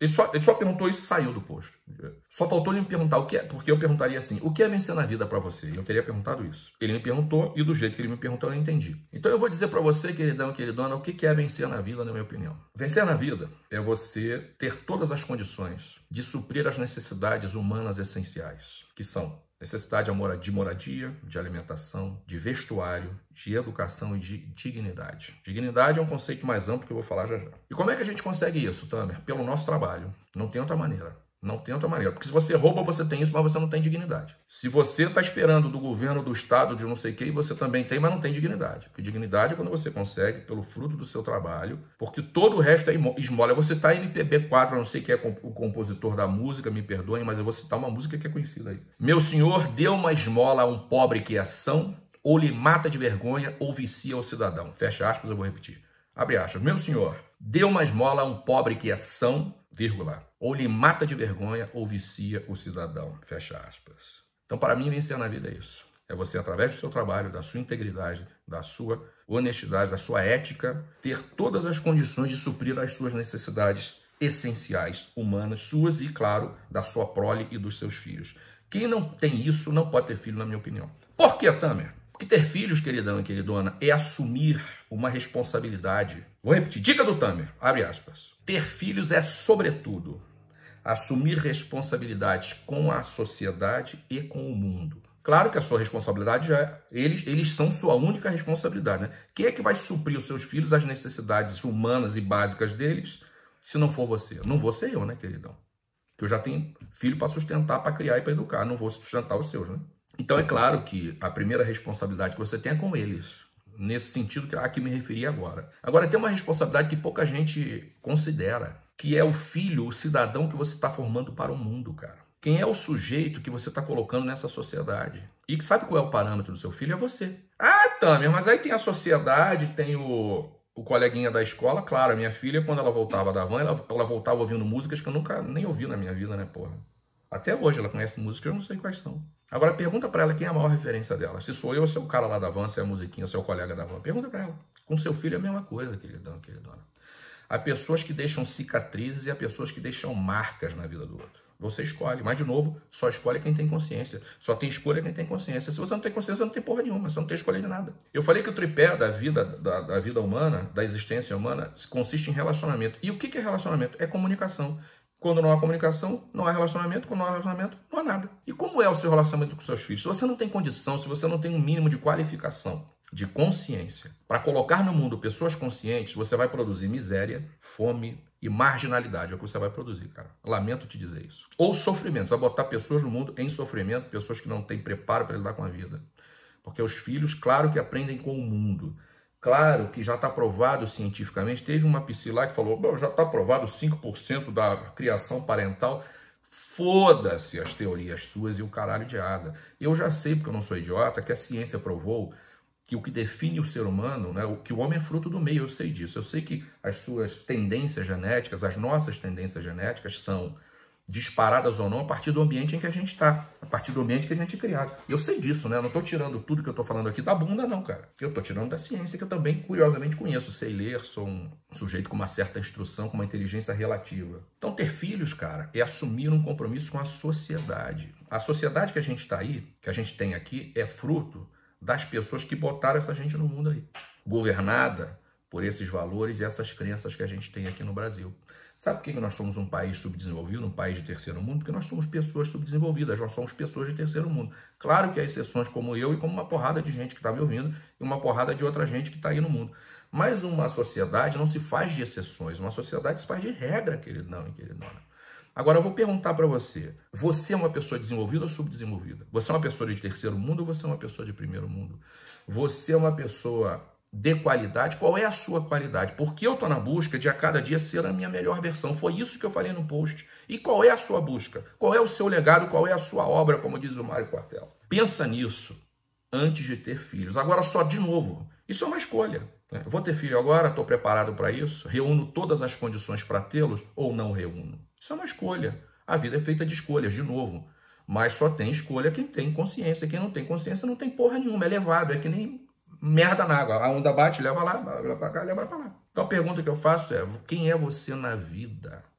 Ele só, ele só perguntou isso e saiu do posto. Só faltou ele me perguntar o que é, porque eu perguntaria assim, o que é vencer na vida para você? E eu teria perguntado isso. Ele me perguntou e do jeito que ele me perguntou eu não entendi. Então eu vou dizer para você, queridão, queridona, o que é vencer na vida, na minha opinião. Vencer na vida é você ter todas as condições de suprir as necessidades humanas essenciais, que são necessidade de moradia, de alimentação, de vestuário, de educação e de dignidade. Dignidade é um conceito mais amplo que eu vou falar já já. E como é que a gente consegue isso, Tamer? Pelo nosso trabalho. Não tem outra maneira. Não tem outra maneira. Porque se você rouba, você tem isso, mas você não tem dignidade. Se você está esperando do governo, do Estado, de não sei o que, você também tem, mas não tem dignidade. Porque dignidade é quando você consegue, pelo fruto do seu trabalho, porque todo o resto é esmola. Eu vou citar M P B quatro, eu não sei quem é o compositor da música, me perdoem, mas eu vou citar uma música que é conhecida aí. Meu senhor, deu uma esmola a um pobre que é são, ou lhe mata de vergonha, ou vicia o cidadão. Fecha aspas, eu vou repetir. Abre aspas. Meu senhor, deu uma esmola a um pobre que é são, vírgula, ou lhe mata de vergonha ou vicia o cidadão. Fecha aspas. Então, para mim, vencer na vida é isso. É você, através do seu trabalho, da sua integridade, da sua honestidade, da sua ética, ter todas as condições de suprir as suas necessidades essenciais, humanas, suas e, claro, da sua prole e dos seus filhos. Quem não tem isso não pode ter filho, na minha opinião. Por que, Tamer? Porque ter filhos, queridão e queridona, é assumir uma responsabilidade. Vou repetir, dica do Tamer, abre aspas. Ter filhos é, sobretudo, assumir responsabilidades com a sociedade e com o mundo. Claro que a sua responsabilidade já é, eles, eles são sua única responsabilidade, né? Quem é que vai suprir os seus filhos as necessidades humanas e básicas deles, se não for você? Não vou ser eu, né, queridão? Que eu já tenho filho para sustentar, para criar e para educar, não vou sustentar os seus, né? Então é claro que a primeira responsabilidade que você tem é com eles, nesse sentido a que me referi agora. Agora tem uma responsabilidade que pouca gente considera, que é o filho, o cidadão que você está formando para o mundo, cara. Quem é o sujeito que você está colocando nessa sociedade? E que sabe qual é o parâmetro do seu filho? É você. Ah, Tamer, mas aí tem a sociedade, tem o, o coleguinha da escola. Claro, a minha filha, quando ela voltava da van, ela, ela voltava ouvindo músicas que eu nunca nem ouvi na minha vida, né, porra? Até hoje ela conhece músicas, eu não sei quais são. Agora pergunta pra ela quem é a maior referência dela. Se sou eu ou se é o cara lá da van, se é a musiquinha, se é o colega da van. Pergunta pra ela. Com seu filho é a mesma coisa, queridão, queridona. Há pessoas que deixam cicatrizes e há pessoas que deixam marcas na vida do outro. Você escolhe. Mas, de novo, só escolhe quem tem consciência. Só tem escolha quem tem consciência. Se você não tem consciência, você não tem porra nenhuma. Você não tem escolha de nada. Eu falei que o tripé da vida, da, da vida humana, da existência humana, consiste em relacionamento. E o que é relacionamento? É comunicação. Quando não há comunicação, não há relacionamento. Quando não há relacionamento, não há nada. E como é o seu relacionamento com seus filhos? Se você não tem condição, se você não tem um mínimo de qualificação, de consciência, para colocar no mundo pessoas conscientes, você vai produzir miséria, fome e marginalidade. É o que você vai produzir, cara. Lamento te dizer isso. Ou sofrimento. Você vai botar pessoas no mundo em sofrimento, pessoas que não têm preparo para lidar com a vida. Porque os filhos, claro que aprendem com o mundo. Claro que já está provado cientificamente. Teve uma psi lá que falou, já está provado cinco por cento da criação parental. Foda-se as teorias suas e o caralho de asa. Eu já sei, porque eu não sou idiota, que a ciência provou que o que define o ser humano, né, que o homem é fruto do meio, eu sei disso. Eu sei que as suas tendências genéticas, as nossas tendências genéticas são disparadas ou não a partir do ambiente em que a gente está, a partir do ambiente que a gente é criado. Eu sei disso, né? Eu não estou tirando tudo que eu estou falando aqui da bunda, não, cara. Eu estou tirando da ciência, que eu também, curiosamente, conheço. Sei ler, sou um sujeito com uma certa instrução, com uma inteligência relativa. Então, ter filhos, cara, é assumir um compromisso com a sociedade. A sociedade que a gente está aí, que a gente tem aqui, é fruto das pessoas que botaram essa gente no mundo aí, governada por esses valores e essas crenças que a gente tem aqui no Brasil. Sabe por que nós somos um país subdesenvolvido, um país de terceiro mundo? Porque nós somos pessoas subdesenvolvidas, nós somos pessoas de terceiro mundo. Claro que há exceções como eu e como uma porrada de gente que está me ouvindo e uma porrada de outra gente que está aí no mundo. Mas uma sociedade não se faz de exceções, uma sociedade se faz de regra, queridão e queridona. Agora eu vou perguntar para você, você é uma pessoa desenvolvida ou subdesenvolvida? Você é uma pessoa de terceiro mundo ou você é uma pessoa de primeiro mundo? Você é uma pessoa de qualidade? Qual é a sua qualidade? Porque eu estou na busca de a cada dia ser a minha melhor versão. Foi isso que eu falei no post. E qual é a sua busca? Qual é o seu legado? Qual é a sua obra, como diz o Mário Quartel? Pensa nisso antes de ter filhos. Agora só, de novo, isso é uma escolha. Eu vou ter filho agora, estou preparado para isso? Reúno todas as condições para tê-los ou não reúno? Isso é uma escolha. A vida é feita de escolhas, de novo. Mas só tem escolha quem tem consciência. Quem não tem consciência não tem porra nenhuma. É levado, é que nem merda na água. A onda bate, leva lá, leva pra cá, leva pra lá. Então a pergunta que eu faço é, quem é você na vida?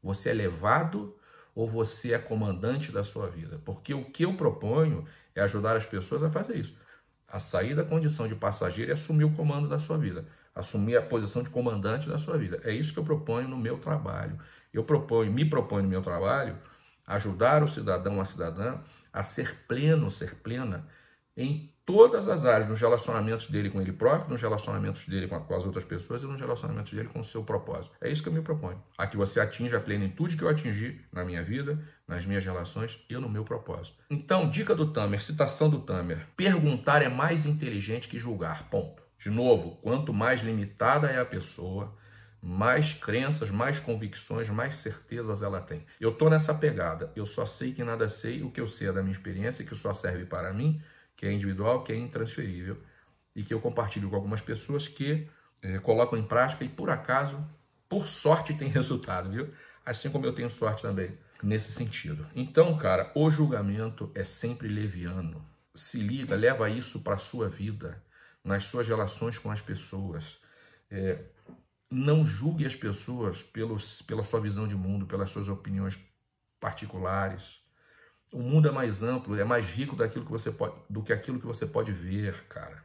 Você é levado ou você é comandante da sua vida? Porque o que eu proponho é ajudar as pessoas a fazer isso. A sair da condição de passageiro e assumir o comando da sua vida. Assumir a posição de comandante da sua vida. É isso que eu proponho no meu trabalho. Eu proponho, me proponho no meu trabalho ajudar o cidadão, a cidadã a ser pleno, ser plena em todas as áreas, nos relacionamentos dele com ele próprio, nos relacionamentos dele com as outras pessoas e nos relacionamentos dele com o seu propósito. É isso que eu me proponho. A que você atinja a plenitude que eu atingi na minha vida, nas minhas relações e no meu propósito. Então, dica do Thamer, citação do Thamer. Perguntar é mais inteligente que julgar, ponto. De novo, quanto mais limitada é a pessoa, mais crenças, mais convicções, mais certezas ela tem. Eu tô nessa pegada. Eu só sei que nada sei, o que eu sei é da minha experiência, que só serve para mim, que é individual, que é intransferível e que eu compartilho com algumas pessoas que é, colocam em prática e, por acaso, por sorte, tem resultado, viu? Assim como eu tenho sorte também nesse sentido. Então, cara, o julgamento é sempre leviano. Se liga, leva isso para a sua vida, nas suas relações com as pessoas. É, não julgue as pessoas pelos, pela sua visão de mundo, pelas suas opiniões particulares. O mundo é mais amplo, é mais rico daquilo que você pode, do que aquilo que você pode ver, cara.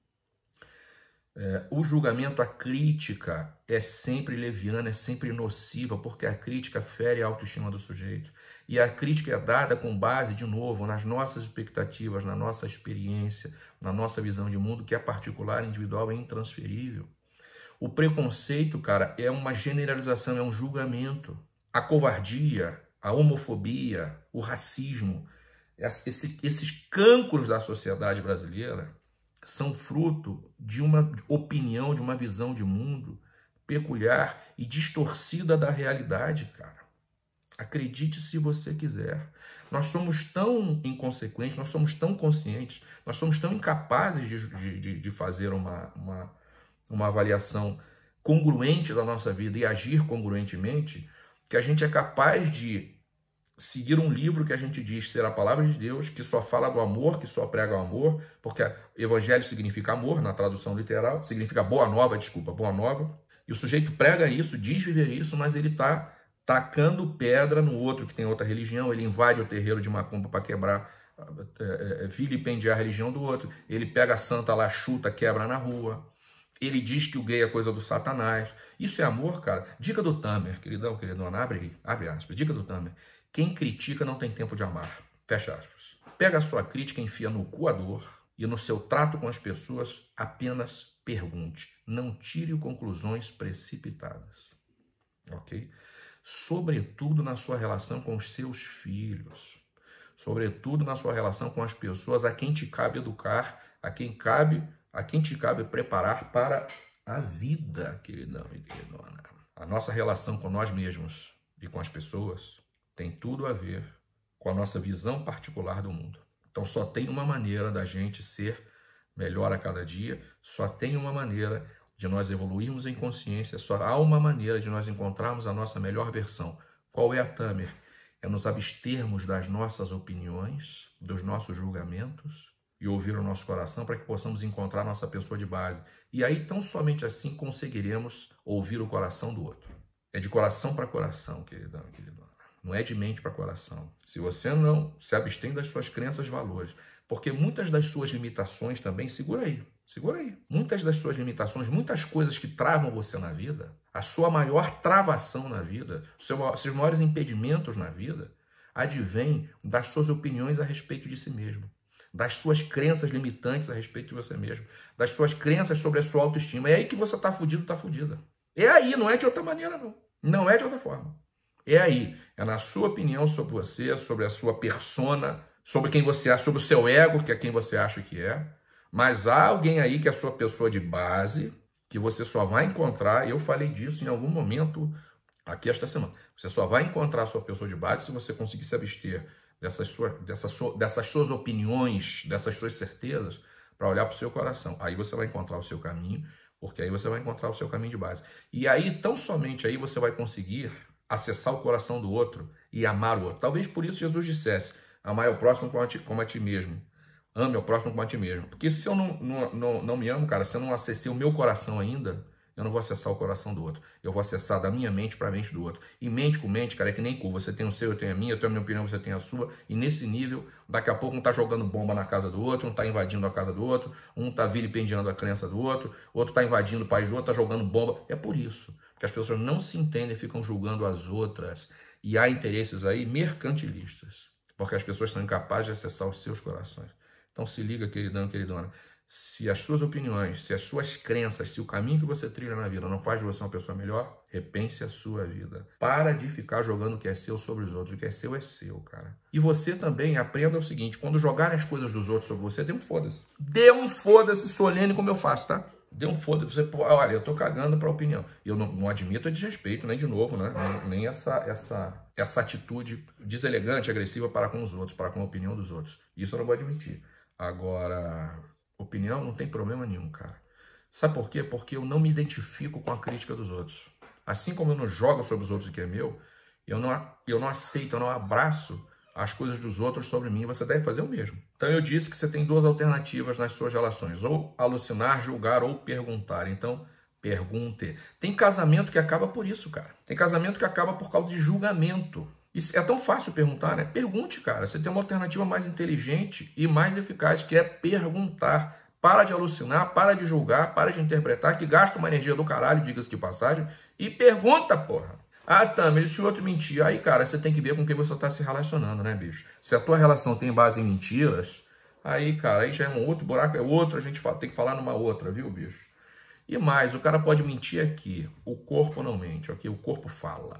É, o julgamento, a crítica é sempre leviana, é sempre nociva, porque a crítica fere a autoestima do sujeito. E a crítica é dada com base, de novo, nas nossas expectativas, na nossa experiência, na nossa visão de mundo, que é particular, individual e intransferível. O preconceito, cara, é uma generalização, é um julgamento. A covardia, a homofobia, o racismo, esse, esses cânceres da sociedade brasileira são fruto de uma opinião, de uma visão de mundo peculiar e distorcida da realidade, cara. Acredite se você quiser. Nós somos tão inconsequentes, nós somos tão conscientes, nós somos tão incapazes de, de, de fazer uma, uma, uma avaliação congruente da nossa vida e agir congruentemente, que a gente é capaz de seguir um livro que a gente diz ser a palavra de Deus, que só fala do amor, que só prega o amor, porque evangelho significa amor, na tradução literal, significa boa nova, desculpa, boa nova, e o sujeito prega isso, diz viver isso, mas ele está tacando pedra no outro que tem outra religião, ele invade o terreiro de macumba para quebrar, é, é, vilipendiar a religião do outro, ele pega a santa lá, chuta, quebra na rua, ele diz que o gay é coisa do satanás. Isso é amor, cara? Dica do Thamer, queridão, queridona, abre, abre aspas. Dica do Thamer. Quem critica não tem tempo de amar. Fecha aspas. Pega a sua crítica, enfia no cu a dor e no seu trato com as pessoas apenas pergunte. Não tire conclusões precipitadas. Ok? Sobretudo na sua relação com os seus filhos. Sobretudo na sua relação com as pessoas a quem te cabe educar, a quem cabe... A quem te cabe preparar para a vida, queridão e queridona. A nossa relação com nós mesmos e com as pessoas tem tudo a ver com a nossa visão particular do mundo. Então só tem uma maneira da gente ser melhor a cada dia, só tem uma maneira de nós evoluirmos em consciência, só há uma maneira de nós encontrarmos a nossa melhor versão. Qual é a Thamer? É nos abstermos das nossas opiniões, dos nossos julgamentos, e ouvir o nosso coração para que possamos encontrar nossa pessoa de base. E aí, tão somente assim, conseguiremos ouvir o coração do outro. É de coração para coração, queridão, queridona. Não é de mente para coração. Se você não se abstém das suas crenças e valores, porque muitas das suas limitações também, segura aí, segura aí. Muitas das suas limitações, muitas coisas que travam você na vida, a sua maior travação na vida, os seus maiores impedimentos na vida, advém das suas opiniões a respeito de si mesmo, das suas crenças limitantes a respeito de você mesmo, das suas crenças sobre a sua autoestima. É aí que você está fudido, está fudida. É aí, não é de outra maneira, não. Não é de outra forma. É aí, é na sua opinião sobre você, sobre a sua persona, sobre quem você é, sobre o seu ego, que é quem você acha que é. Mas há alguém aí que é a sua pessoa de base, que você só vai encontrar, e eu falei disso em algum momento aqui esta semana, você só vai encontrar a sua pessoa de base se você conseguir se abster Dessas suas, dessas, dessas suas opiniões, dessas suas certezas, para olhar para o seu coração. Aí você vai encontrar o seu caminho, porque aí você vai encontrar o seu caminho de base. E aí, tão somente aí, você vai conseguir acessar o coração do outro e amar o outro. Talvez por isso Jesus dissesse, amar o próximo como a ti, como a ti mesmo. Ame o próximo como a ti mesmo. Porque se eu não, não, não, não me amo, cara, se eu não acessei o meu coração ainda, eu eu não vou acessar o coração do outro. Eu vou acessar da minha mente para a mente do outro. E mente com mente, cara, é que nem cu. Você tem o seu, eu tenho a minha, eu tenho a minha opinião, você tem a sua. E nesse nível, daqui a pouco um tá jogando bomba na casa do outro, um tá invadindo a casa do outro, um tá vilipendiando a crença do outro, outro tá invadindo o país do outro, tá jogando bomba. É por isso que as pessoas não se entendem e ficam julgando as outras. E há interesses aí mercantilistas, porque as pessoas são incapazes de acessar os seus corações. Então se liga, queridão, queridona. Se as suas opiniões, se as suas crenças, se o caminho que você trilha na vida não faz de você uma pessoa melhor, repense a sua vida. Para de ficar jogando o que é seu sobre os outros. O que é seu é seu, cara. E você também aprenda o seguinte, quando jogarem as coisas dos outros sobre você, dê um foda-se. Dê um foda-se solene como eu faço, tá? Dê um foda-se. Você, olha, eu tô cagando pra opinião. E eu não, não admito desrespeito, nem de novo, né? Nem, nem essa, essa, essa atitude deselegante, agressiva para com os outros, para com a opinião dos outros. Isso eu não vou admitir. Agora... opinião não tem problema nenhum, cara. Sabe por quê? Porque eu não me identifico com a crítica dos outros. Assim como eu não jogo sobre os outros o que é meu, eu não, eu não aceito, eu não abraço as coisas dos outros sobre mim. Você deve fazer o mesmo. Então eu disse que você tem duas alternativas nas suas relações. Ou alucinar, julgar ou perguntar. Então, pergunte. Tem casamento que acaba por isso, cara. Tem casamento que acaba por causa de julgamento. Isso é tão fácil perguntar, né? Pergunte, cara. Você tem uma alternativa mais inteligente e mais eficaz, que é perguntar. Para de alucinar, para de julgar, para de interpretar, que gasta uma energia do caralho, diga-se de passagem, e pergunta, porra. Ah, Tamer, se o outro mentir, aí, cara, você tem que ver com quem você está se relacionando, né, bicho? Se a tua relação tem base em mentiras, aí, cara, aí já é um outro buraco, é outro, a gente tem que falar numa outra, viu, bicho? E mais, o cara pode mentir aqui, o corpo não mente, ok? O corpo fala.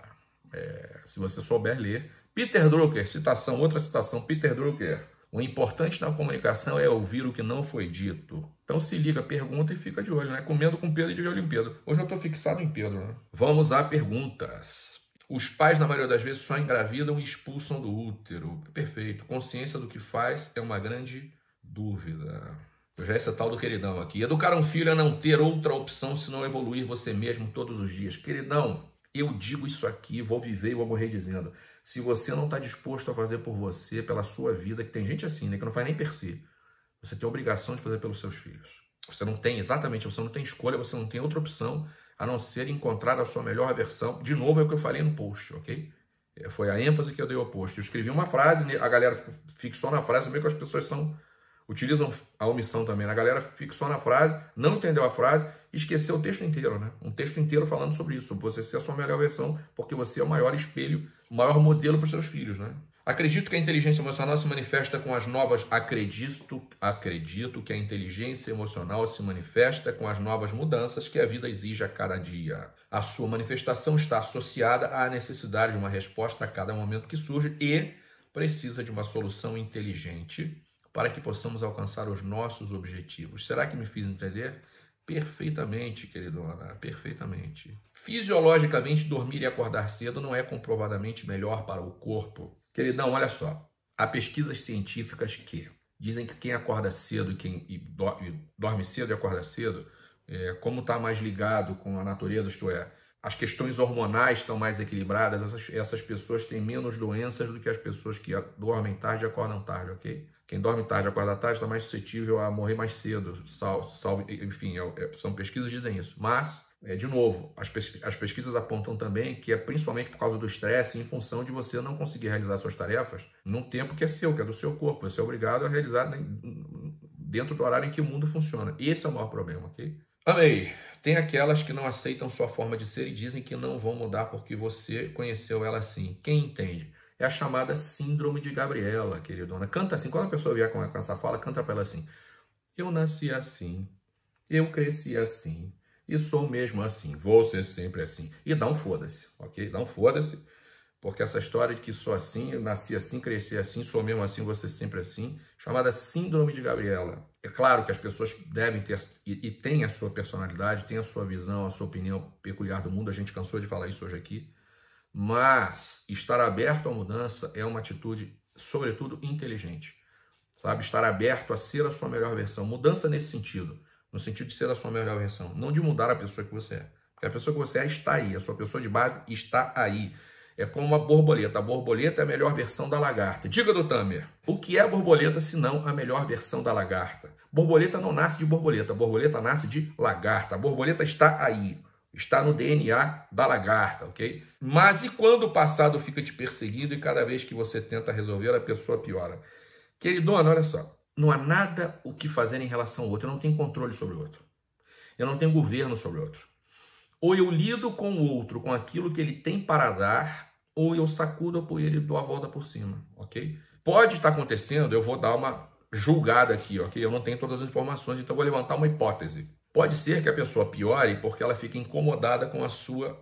É, se você souber ler. Peter Drucker, citação, outra citação, Peter Drucker. O importante na comunicação é ouvir o que não foi dito. Então se liga, pergunta e fica de olho, né? Comendo com Pedro e de olho em Pedro. Hoje eu estou fixado em Pedro, né? Vamos a perguntas. Os pais, na maioria das vezes, só engravidam e expulsam do útero. Perfeito. Consciência do que faz é uma grande dúvida. Eu já esse tal do queridão aqui. Educar um filho é não ter outra opção senão evoluir você mesmo todos os dias. Queridão, eu digo isso aqui, vou viver e vou morrer dizendo. Se você não está disposto a fazer por você, pela sua vida, que tem gente assim, né, que não faz nem per si, você tem a obrigação de fazer pelos seus filhos. Você não tem, exatamente, você não tem escolha, você não tem outra opção a não ser encontrar a sua melhor versão. De novo, é o que eu falei no post, ok? É, foi a ênfase que eu dei ao post. Eu escrevi uma frase, a galera fixou na frase, meio que as pessoas são... utilizam a omissão também. A galera fixou na frase, não entendeu a frase e esqueceu o texto inteiro, né? Um texto inteiro falando sobre isso, sobre você ser a sua melhor versão, porque você é o maior espelho, o maior modelo para os seus filhos, né? Acredito que a inteligência emocional se manifesta com as novas... Acredito, acredito que a inteligência emocional se manifesta com as novas mudanças que a vida exige a cada dia. A sua manifestação está associada à necessidade de uma resposta a cada momento que surge e precisa de uma solução inteligente para que possamos alcançar os nossos objetivos. Será que me fiz entender? Perfeitamente, queridona, perfeitamente. Fisiologicamente, dormir e acordar cedo não é comprovadamente melhor para o corpo. Queridão, olha só, há pesquisas científicas que dizem que quem acorda cedo e quem e dorme cedo e acorda cedo, é, como está mais ligado com a natureza, isto é, as questões hormonais estão mais equilibradas, essas, essas pessoas têm menos doenças do que as pessoas que dormem tarde e acordam tarde, ok? Quem dorme tarde e acorda tarde está mais suscetível a morrer mais cedo, sal, sal, enfim, é, são pesquisas que dizem isso. Mas, é, de novo, as, pes as pesquisas apontam também que é principalmente por causa do estresse em função de você não conseguir realizar suas tarefas num tempo que é seu, que é do seu corpo. Você é obrigado a realizar dentro do horário em que o mundo funciona. Esse é o maior problema, ok? Amei. Tem aquelas que não aceitam sua forma de ser e dizem que não vão mudar porque você conheceu ela assim. Quem entende? É a chamada síndrome de Gabriela, queridona. Canta assim, quando a pessoa vier com essa fala, canta para ela assim. Eu nasci assim, eu cresci assim, e sou mesmo assim, vou ser sempre assim. E dá um foda-se, ok? Dá um foda-se, porque essa história de que sou assim, eu nasci assim, cresci assim, sou mesmo assim, vou ser sempre assim, chamada síndrome de Gabriela. É claro que as pessoas devem ter, e, e têm a sua personalidade, têm a sua visão, a sua opinião peculiar do mundo, a gente cansou de falar isso hoje aqui, mas estar aberto à mudança é uma atitude, sobretudo, inteligente. Sabe? Estar aberto a ser a sua melhor versão. Mudança nesse sentido. No sentido de ser a sua melhor versão. Não de mudar a pessoa que você é. Porque a pessoa que você é está aí. A sua pessoa de base está aí. É como uma borboleta. A borboleta é a melhor versão da lagarta. Diga do Tamer. O que é a borboleta se não a melhor versão da lagarta? Borboleta não nasce de borboleta. A borboleta nasce de lagarta. A borboleta está aí. Está no D N A da lagarta, ok? Mas e quando o passado fica te perseguindo e cada vez que você tenta resolver, a pessoa piora? Queridona, olha só. Não há nada o que fazer em relação ao outro. Eu não tenho controle sobre o outro. Eu não tenho governo sobre o outro. Ou eu lido com o outro, com aquilo que ele tem para dar, ou eu sacudo a poeira e dou a volta por cima, ok? Pode estar acontecendo, eu vou dar uma julgada aqui, ok? Eu não tenho todas as informações, então eu vou levantar uma hipótese. Pode ser que a pessoa piore porque ela fica incomodada com a sua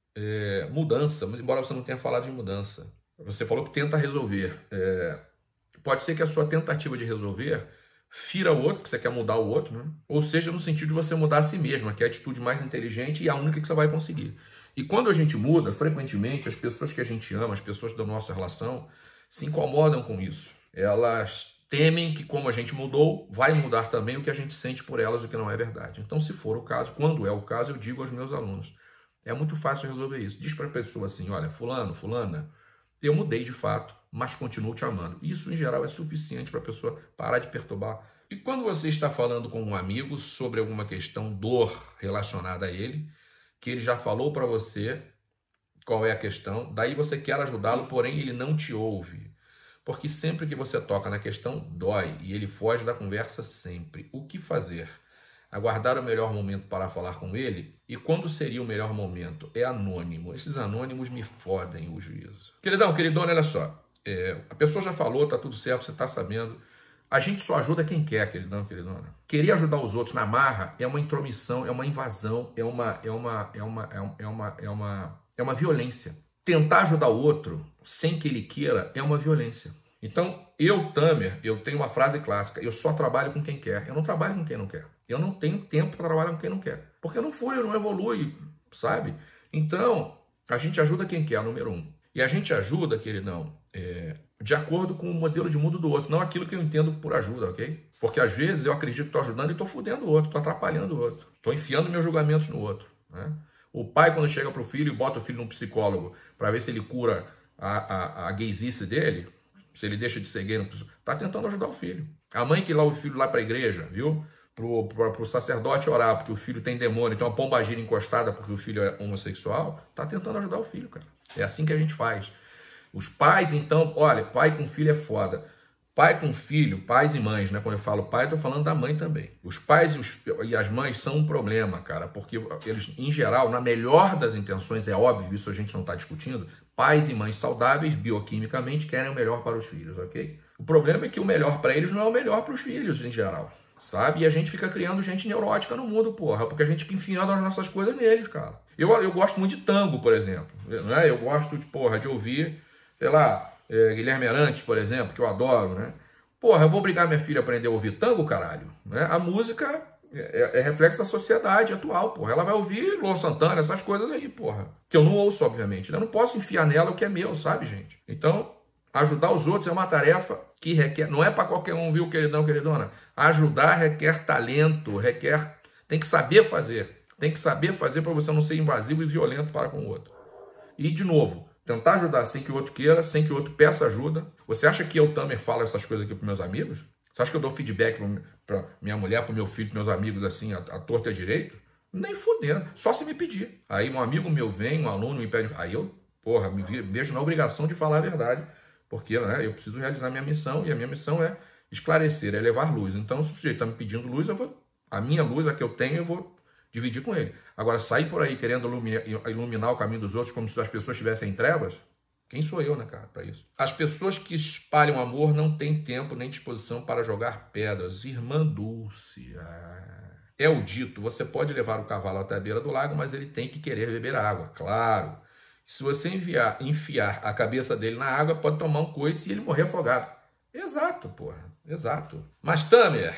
é, mudança, mas embora você não tenha falado de mudança. Você falou que tenta resolver. É, pode ser que a sua tentativa de resolver fira o outro, que você quer mudar o outro, né? Ou seja, no sentido de você mudar a si mesma, que é a atitude mais inteligente e a única que você vai conseguir. E quando a gente muda, frequentemente, as pessoas que a gente ama, as pessoas da nossa relação, se incomodam com isso. Elas temem que, como a gente mudou, vai mudar também o que a gente sente por elas, o que não é verdade. Então, se for o caso, quando é o caso, eu digo aos meus alunos, é muito fácil resolver isso. Diz para a pessoa assim, olha, fulano, fulana, eu mudei de fato, mas continuo te amando. Isso, em geral, é suficiente para a pessoa parar de perturbar. E quando você está falando com um amigo sobre alguma questão, dor relacionada a ele, que ele já falou para você qual é a questão, daí você quer ajudá-lo, porém ele não te ouve. Porque sempre que você toca na questão, dói, e ele foge da conversa sempre. O que fazer? Aguardar o melhor momento para falar com ele? E quando seria o melhor momento? É anônimo. Esses anônimos me fodem o juízo. Queridão, queridona, olha só. É, a pessoa já falou, tá tudo certo, você tá sabendo. A gente só ajuda quem quer, queridão, queridona. Querer ajudar os outros na marra é uma intromissão, é uma invasão, é uma, é uma, é uma, é uma, é uma, é uma, é uma violência. Tentar ajudar o outro sem que ele queira é uma violência. Então, eu, Tamer, eu tenho uma frase clássica, eu só trabalho com quem quer, eu não trabalho com quem não quer. Eu não tenho tempo para trabalhar com quem não quer. Porque não fui, não evolui, sabe? Então, a gente ajuda quem quer, número um. E a gente ajuda, queridão, é, de acordo com o modelo de mundo do outro, não aquilo que eu entendo por ajuda, ok? Porque às vezes eu acredito que estou ajudando e estou fudendo o outro, estou atrapalhando o outro, estou enfiando meus julgamentos no outro, né? O pai, quando chega para o filho e bota o filho num psicólogo para ver se ele cura a, a, a gaysice dele, se ele deixa de ser gay, está tentando ajudar o filho. A mãe que leva o filho lá para a igreja, viu? Pro, pro, pro sacerdote orar, porque o filho tem demônio, tem uma pombagira encostada porque o filho é homossexual, tá tentando ajudar o filho, cara. É assim que a gente faz. Os pais, então, olha, pai com filho é foda. Pai com filho, pais e mães, né? Quando eu falo pai, eu tô falando da mãe também. Os pais e, os, e as mães são um problema, cara, porque eles, em geral, na melhor das intenções, é óbvio, isso a gente não tá discutindo, pais e mães saudáveis, bioquimicamente, querem o melhor para os filhos, ok? O problema é que o melhor para eles não é o melhor para os filhos, em geral, sabe? E a gente fica criando gente neurótica no mundo, porra, porque a gente fica enfiando as nossas coisas neles, cara. Eu, eu gosto muito de tango, por exemplo, né? Eu gosto, de, porra, de ouvir, sei lá, é, Guilherme Arantes, por exemplo, que eu adoro, né? Porra, eu vou obrigar minha filha a aprender a ouvir tango, caralho, né? A música é, é reflexo da sociedade atual, porra. Ela vai ouvir Luan Santana, essas coisas aí, porra. Que eu não ouço, obviamente. Eu não posso enfiar nela o que é meu, sabe, gente? Então, ajudar os outros é uma tarefa que requer... Não é para qualquer um, viu, queridão, queridona? Ajudar requer talento, requer... Tem que saber fazer. Tem que saber fazer para você não ser invasivo e violento para com o outro. E, de novo, tentar ajudar sem que o outro queira, sem que o outro peça ajuda. Você acha que eu, Tamer, falo essas coisas aqui para meus amigos? Você acha que eu dou feedback para minha mulher, para meu filho, para meus amigos, assim, a, a torta e a direito? Nem fudendo. Só se me pedir. Aí um amigo meu vem, um aluno me pede... Aí eu, porra, me vejo na obrigação de falar a verdade. Porque, né, eu preciso realizar minha missão. E a minha missão é esclarecer, é levar luz. Então, se o sujeito está me pedindo luz, eu vou... A minha luz, a que eu tenho, eu vou dividir com ele. Agora, sair por aí querendo iluminar, iluminar o caminho dos outros como se as pessoas estivessem em trevas... Quem sou eu, né, cara, para isso? As pessoas que espalham amor não têm tempo nem disposição para jogar pedras. Irmã Dulce. Ah. É o dito, você pode levar o cavalo até a beira do lago, mas ele tem que querer beber água, claro. Se você enviar, enfiar a cabeça dele na água, pode tomar um coice e ele morrer afogado. Exato, porra, exato. Mas, Tamer,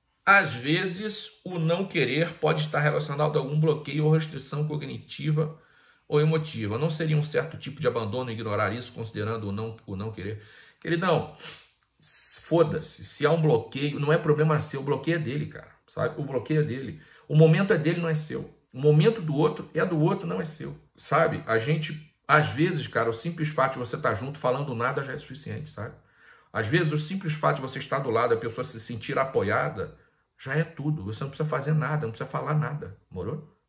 às vezes o não querer pode estar relacionado a algum bloqueio ou restrição cognitiva ou emotiva. Não seria um certo tipo de abandono ignorar isso, considerando o não, o não querer? Queridão, foda-se. Se há um bloqueio, não é problema seu, o bloqueio é dele, cara. Sabe? O bloqueio é dele. O momento é dele, não é seu. O momento do outro é do outro, não é seu. Sabe? A gente, às vezes, cara, o simples fato de você estar junto falando nada já é suficiente, sabe? Às vezes, o simples fato de você estar do lado, a pessoa se sentir apoiada, já é tudo. Você não precisa fazer nada, não precisa falar nada, morou?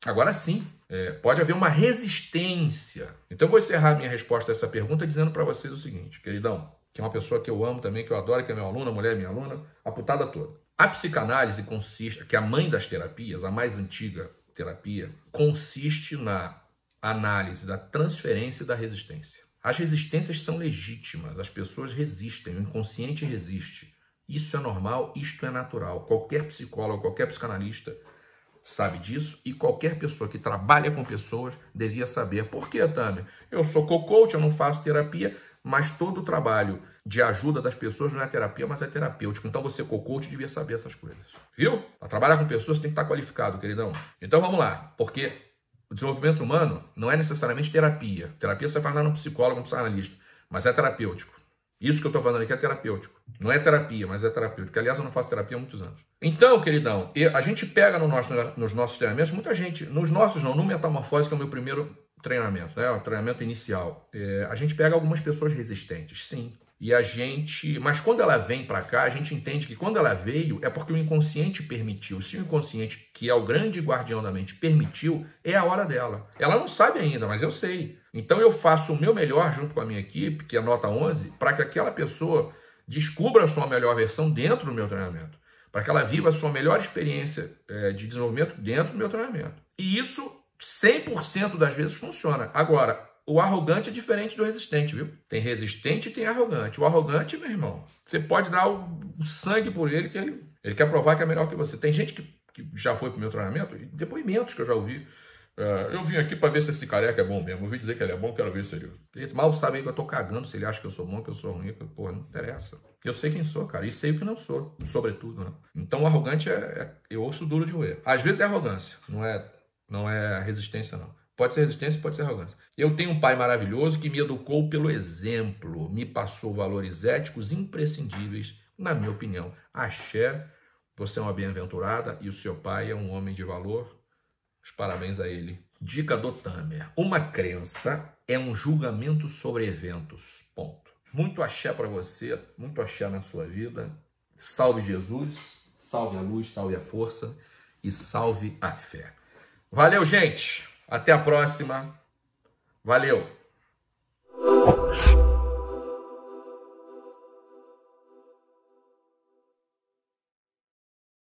Agora sim, é, pode haver uma resistência. Então eu vou encerrar minha resposta a essa pergunta dizendo para vocês o seguinte, queridão, que é uma pessoa que eu amo também, que eu adoro, que é meu aluno, a mulher é minha aluna, a putada toda. A psicanálise consiste, que é a mãe das terapias, a mais antiga terapia, consiste na análise da transferência e da resistência. As resistências são legítimas, as pessoas resistem, o inconsciente resiste. Isso é normal, isto é natural. Qualquer psicólogo, qualquer psicanalista sabe disso e qualquer pessoa que trabalha com pessoas devia saber. Por quê, Tânia? Eu sou co-coach, eu não faço terapia, mas todo o trabalho de ajuda das pessoas não é terapia, mas é terapêutico. Então você, co-coach, devia saber essas coisas. Viu? Para trabalhar com pessoas tem que estar qualificado, queridão. Então vamos lá, porque o desenvolvimento humano não é necessariamente terapia. Terapia você faz lá no psicólogo, no psicanalista, mas é terapêutico. Isso que eu estou falando aqui é terapêutico. Não é terapia, mas é terapêutico. Aliás, eu não faço terapia há muitos anos. Então, queridão, a gente pega no nosso, nos nossos treinamentos, muita gente, nos nossos não, no Metamorfose, que é o meu primeiro treinamento, né? O treinamento inicial. É, a gente pega algumas pessoas resistentes, sim. E a gente, mas quando ela vem para cá, a gente entende que quando ela veio é porque o inconsciente permitiu. Se o inconsciente, que é o grande guardião da mente, permitiu, é a hora dela. Ela não sabe ainda, mas eu sei. Então eu faço o meu melhor junto com a minha equipe, que é a nota onze, para que aquela pessoa descubra a sua melhor versão dentro do meu treinamento. Para que ela viva a sua melhor experiência é, de desenvolvimento dentro do meu treinamento. E isso cem por cento das vezes funciona. Agora, o arrogante é diferente do resistente, viu? Tem resistente e tem arrogante. O arrogante, meu irmão, você pode dar o, o sangue por ele, que ele, ele quer provar que é melhor que você. Tem gente que, que já foi pro meu treinamento, e depoimentos que eu já ouvi. Uh, eu vim aqui para ver se esse careca é bom mesmo. Eu ouvi dizer que ele é bom, quero ver se ele... Eles mal sabem que eu tô cagando se ele acha que eu sou bom, que eu sou ruim. Que, porra, não interessa. Eu sei quem sou, cara. E sei o que não sou, sobretudo, né? Então o arrogante é, é... Eu ouço duro de roer. Às vezes é arrogância, não é, não é resistência, não. Pode ser resistência, pode ser arrogância. Eu tenho um pai maravilhoso que me educou pelo exemplo, me passou valores éticos imprescindíveis, na minha opinião. Axé, você é uma bem-aventurada e o seu pai é um homem de valor. Os parabéns a ele. Dica do Tamer. Uma crença é um julgamento sobre eventos. Ponto. Muito axé para você, muito axé na sua vida. Salve Jesus, salve a luz, salve a força e salve a fé. Valeu, gente! Até a próxima. Valeu!